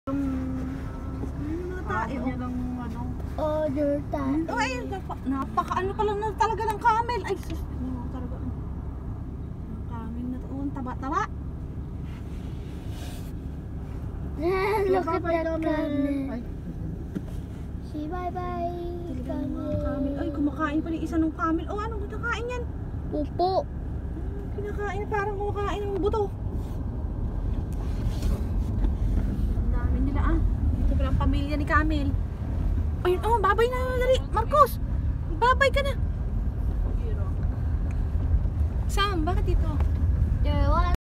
Mga tae, Order tayo. ay, napaka-ano pa lang na talaga ng camel. Ay, sus, talaga. Ang camel na to, taba-taba. Look at that camel. Say bye-bye, camel. Ay, kumakain pa rin isa ng camel. Oh, anong kinakain yan? Pupo. Kinakain, parang kumakain ng buto. Ang dami nila Ito pa lang pamilya ni Camel. Ayun, babay na. Dali, Marcos. Babay ka na. Sam, bakit ito?